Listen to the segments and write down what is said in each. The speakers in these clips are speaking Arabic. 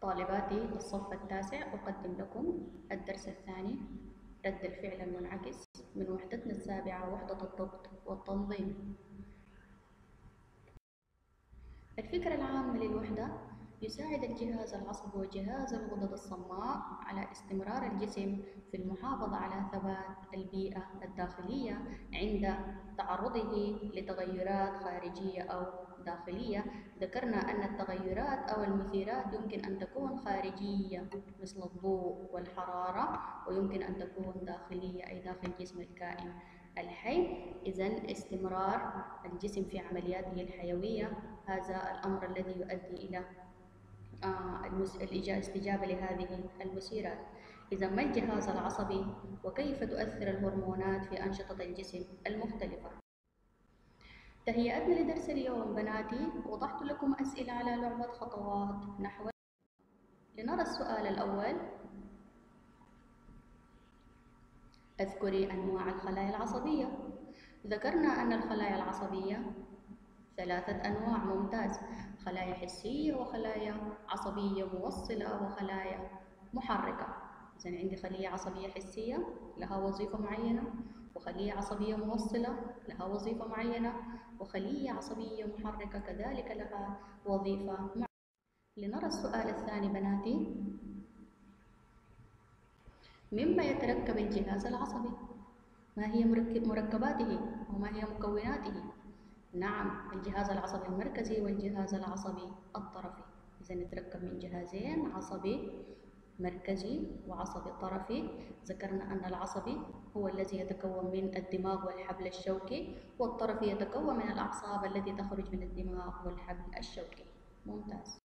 طالباتي الصف التاسع، أقدم لكم الدرس الثاني، رد الفعل المنعكس، من وحدتنا السابعة، وحدة الضبط والتنظيم. الفكرة العامة للوحدة: يساعد الجهاز العصبي وجهاز الغدد الصماء على استمرار الجسم في المحافظة على ثبات البيئة الداخلية عند تعرضه لتغيرات خارجية أو داخلية. ذكرنا أن التغيرات أو المثيرات يمكن أن تكون خارجية مثل الضوء والحرارة، ويمكن أن تكون داخلية أي داخل جسم الكائن الحي. إذن استمرار الجسم في عملياته الحيوية هذا الأمر الذي يؤدي إلى الاستجابة لهذه المثيرات. إذا ما الجهاز العصبي وكيف تؤثر الهرمونات في أنشطة الجسم المختلفة؟ تهيئتنا لدرس اليوم بناتي، وضعت لكم أسئلة على لعبة خطوات نحو. لنرى السؤال الأول: اذكري أنواع الخلايا العصبية. ذكرنا أن الخلايا العصبية 3 أنواع. ممتاز. خلايا حسية، وخلايا عصبية موصلة، وخلايا محركة. إذن عندي خلية عصبية حسية لها وظيفة معينة، وخلية عصبية موصلة لها وظيفة معينة، وخلية عصبية محركة كذلك لها وظيفة معينة. لنرى السؤال الثاني بناتي: مما يتركب الجهاز العصبي؟ ما هي مركباته وما هي مكوناته؟ نعم، الجهاز العصبي المركزي والجهاز العصبي الطرفي. إذا يتركب من جهازين: عصبي مركزي وعصبي طرفي. ذكرنا أن العصبي هو الذي يتكون من الدماغ والحبل الشوكي، والطرفي يتكون من الأعصاب التي تخرج من الدماغ والحبل الشوكي. ممتاز.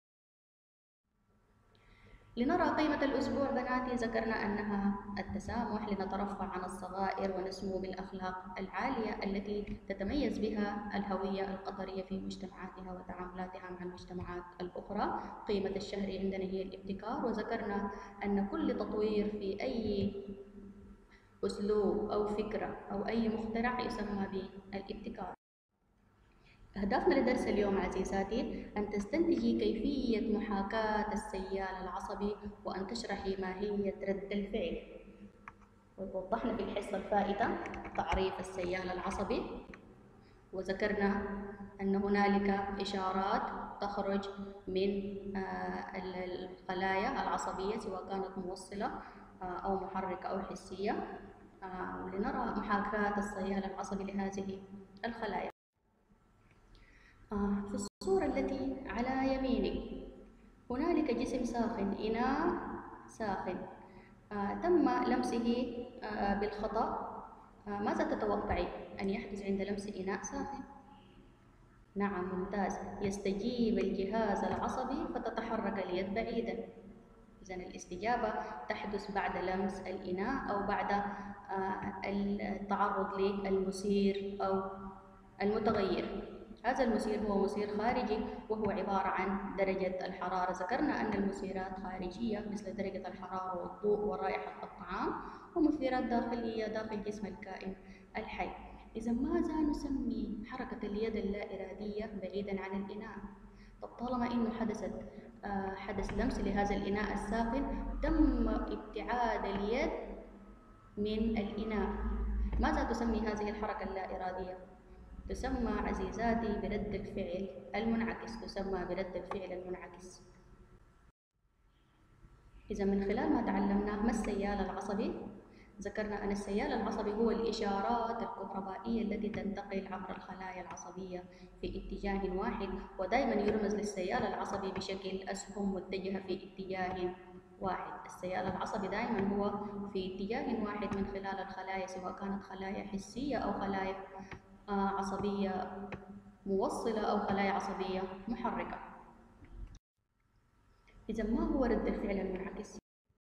لنرى قيمة الأسبوع بناتي. ذكرنا أنها التسامح لنترفع عن الصغائر ونسمو بالأخلاق العالية التي تتميز بها الهوية القطرية في مجتمعاتها وتعاملاتها مع المجتمعات الأخرى. قيمة الشهر عندنا هي الابتكار، وذكرنا أن كل تطوير في أي أسلوب أو فكرة أو أي مخترع يسمى بالابتكار. أهدافنا لدرس اليوم عزيزاتي: أن تستنتجي كيفية محاكاة السيال العصبي، وأن تشرحي ماهية رد الفعل. ووضحنا في الحصة الفائتة تعريف السيال العصبي، وذكرنا أن هنالك إشارات تخرج من الخلايا العصبية سواء كانت موصلة أو محركة أو حسية. لنرى محاكاة السيال العصبي لهذه الخلايا. في الصورة التي على يمينك هنالك جسم ساخن، إناء ساخن، تم لمسه بالخطأ. ماذا تتوقعي أن يحدث عند لمس إناء ساخن؟ نعم، ممتاز. يستجيب الجهاز العصبي فتتحرك اليد بعيدا. إذن الاستجابة تحدث بعد لمس الإناء أو بعد التعرض للمثير أو المتغير. هذا المثير هو مثير خارجي وهو عبارة عن درجة الحرارة. ذكرنا أن المثيرات خارجية مثل درجة الحرارة والضوء ورائحة الطعام، ومثيرات داخلية داخل جسم الكائن الحي. إذا ماذا نسمي حركة اليد اللا إرادية بعيدا عن الإناء؟ طب طالما إنه حدث لمس لهذا الإناء الساخن، تم ابتعاد اليد من الإناء، ماذا تسمي هذه الحركة اللا إرادية؟ تسمى عزيزاتي برد الفعل المنعكس. تسمى برد الفعل المنعكس. إذا من خلال ما تعلمناه، ما السيال العصبي؟ ذكرنا أن السيال العصبي هو الإشارات الكهربائية التي تنتقل عبر الخلايا العصبية في اتجاه واحد، ودائما يرمز للسيال العصبي بشكل أسهم متجهة في اتجاه واحد. السيال العصبي دائما هو في اتجاه واحد من خلال الخلايا، سواء كانت خلايا حسية أو خلايا عصبية موصلة أو خلايا عصبية محركة. إذا ما هو رد الفعل المنعكس؟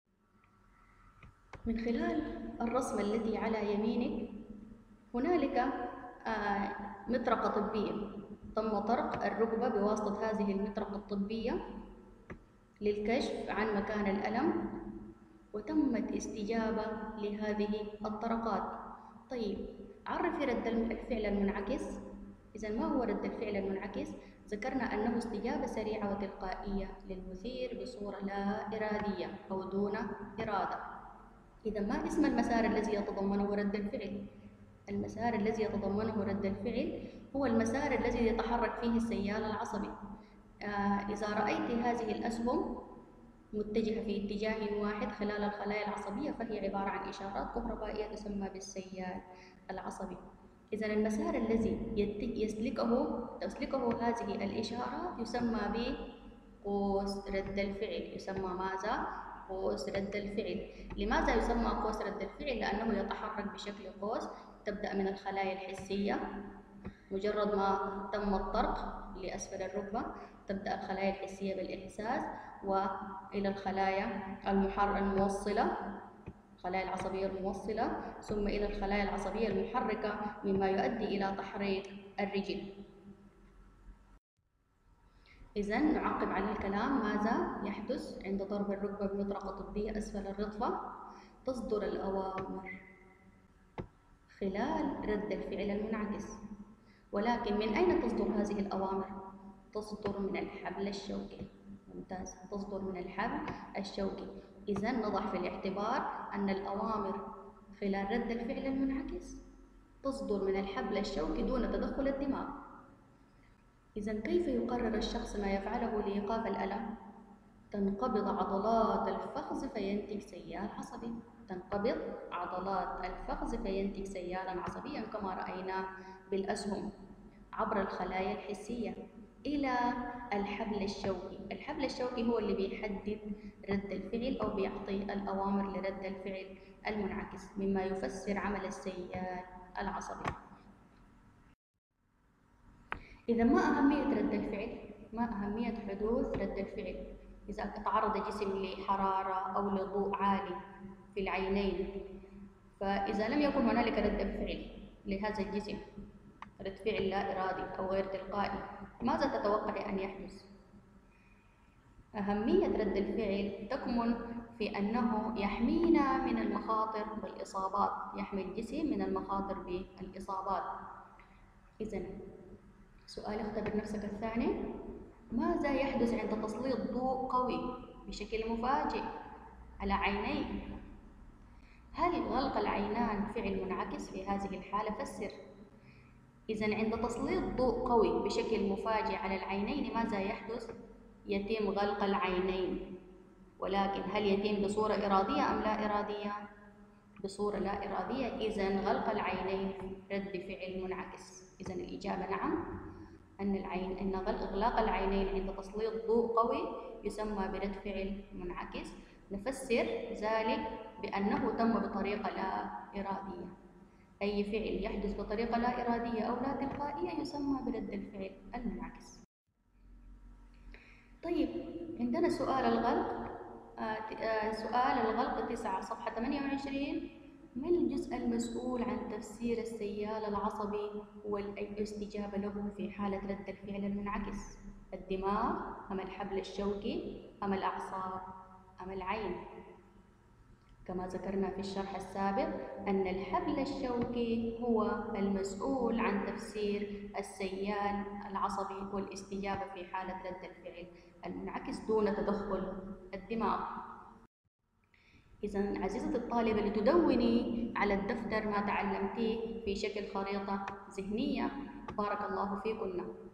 من خلال الرسمة التي على يمينك هنالك مطرقة طبية. تم طرق الركبة بواسطة هذه المطرقة الطبية للكشف عن مكان الألم، وتمت استجابة لهذه الطرقات. طيب، عرفي رد الفعل المنعكس. إذا ما هو رد الفعل المنعكس؟ ذكرنا أنه استجابة سريعة وتلقائية للمثير بصورة لا إرادية أو دون إرادة. إذا ما اسم المسار الذي يتضمنه رد الفعل؟ المسار الذي يتضمنه رد الفعل هو المسار الذي يتحرك فيه السيال العصبي. إذا رأيت هذه الأسهم متجهة في اتجاه واحد خلال الخلايا العصبية فهي عبارة عن إشارات كهربائية تسمى بالسيال العصبي. إذا المسار الذي تسلكه هذه الإشارات يسمى بقوس رد الفعل. يسمى ماذا؟ قوس رد الفعل. لماذا يسمى قوس رد الفعل؟ لأنه يتحرك بشكل قوس، تبدأ من الخلايا الحسية، مجرد ما تم الطرق لأسفل الركبة تبدأ الخلايا الحسية بالإحساس، وإلى الخلايا الموصلة، الخلايا العصبية الموصلة، ثم إلى الخلايا العصبية المحركة، مما يؤدي إلى تحريك الرجل. إذا نعقب على الكلام. ماذا يحدث عند ضرب الركبة بمطرقة طبية أسفل الرضفة؟ تصدر الأوامر خلال رد الفعل المنعكس. ولكن من أين تصدر هذه الأوامر؟ تصدر من الحبل الشوكي. ممتاز، تصدر من الحبل الشوكي. إذا نضع في الاعتبار أن الأوامر خلال رد الفعل المنعكس تصدر من الحبل الشوكي دون تدخل الدماغ. إذا كيف يقرر الشخص ما يفعله لإيقاف الألم؟ تنقبض عضلات الفخذ فينتج سيال عصبي. تنقبض عضلات الفخذ فينتج سيالا عصبيا كما رأينا بالأسهم عبر الخلايا الحسية إلى الحبل الشوكي. الحبل الشوكي هو اللي بيحدد رد الفعل أو بيعطي الأوامر لرد الفعل المنعكس، مما يفسر عمل السيال العصبي. إذا ما أهمية رد الفعل؟ ما أهمية حدوث رد الفعل؟ إذا تعرض جسم لحرارة أو لضوء عالي في العينين، فإذا لم يكن هنالك رد فعل لهذا الجسم، رد فعل لا إرادي أو غير تلقائي، ماذا تتوقع أن يحدث؟ أهمية رد الفعل تكمن في أنه يحمينا من المخاطر والإصابات، يحمي الجسم من المخاطر بالإصابات. إذا سؤال اختبر نفسك الثاني: ماذا يحدث عند تسليط ضوء قوي بشكل مفاجئ على عينيك؟ هل غلق العينان فعل منعكس في هذه الحالة؟ فسر. إذا عند تسليط ضوء قوي بشكل مفاجئ على العينين ماذا يحدث؟ يتم غلق العينين، ولكن هل يتم بصورة إرادية أم لا إرادية؟ بصورة لا إرادية. إذا غلق العينين رد فعل منعكس. إذا الإجابة نعم، أن إغلاق العينين عند تسليط ضوء قوي يسمى برد فعل منعكس. نفسر ذلك بأنه تم بطريقة لا إرادية. أي فعل يحدث بطريقة لا إرادية أو لا تلقائية يسمى برد الفعل المنعكس. طيب، عندنا سؤال الغلق. سؤال الغلق 9 صفحة 28. ما الجزء المسؤول عن تفسير السيال العصبي والاستجابة له في حالة رد الفعل المنعكس؟ الدماغ أم الحبل الشوكي أم الأعصاب أم العين؟ كما ذكرنا في الشرح السابق أن الحبل الشوكي هو المسؤول عن تفسير السيال العصبي والاستجابة في حالة رد الفعل المنعكس دون تدخل الدماغ. إذا عزيزتي الطالبة، لتدوني على الدفتر ما تعلمتيه في شكل خريطة ذهنية. بارك الله فيكن.